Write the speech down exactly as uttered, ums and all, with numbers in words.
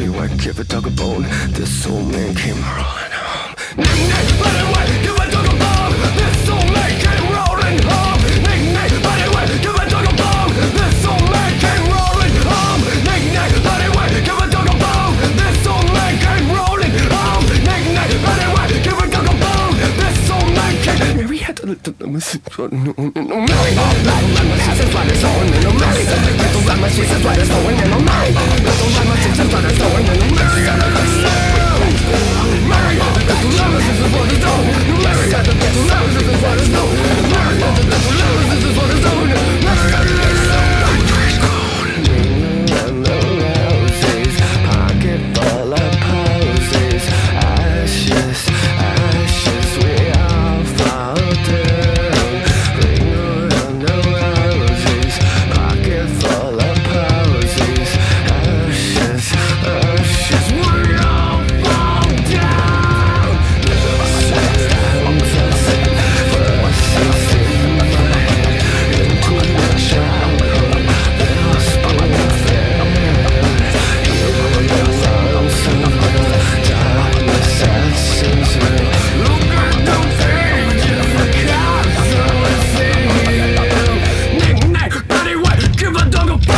body white, give a dog a bone. This old man came rolling home. Nick, nick, body white, give a dog a bone. This old man came rolling home. Nick, nick, body white, give a dog a bone. This old man came rolling home. Nick, nick, body white, give a dog a bone. This old man came rolling home. Nick, nick, body white, give a dog a bone. This old man came. Mary had to no, no, no, Mary, my Jesus, why there's someone in no Mary. Don't let my Jesus, why there's someone in no Mary. Don't let my Jesus, why there's someone in no Mary. Mary, don't love us, this is what it's on. Mary, don't love us, this is what it's on. Mary, don't love us, this is what it's on. And the roses, pocket full of posies, ashes, ashes, we all fall down. Ring around the roses, pocket full of posies, ashes, ashes, we all fall down. Voices in my head, into my childhood, lost in the fair. Darkness that seems real. Look at the pages, the cards are with you. Nick, nick, body white, give a dog a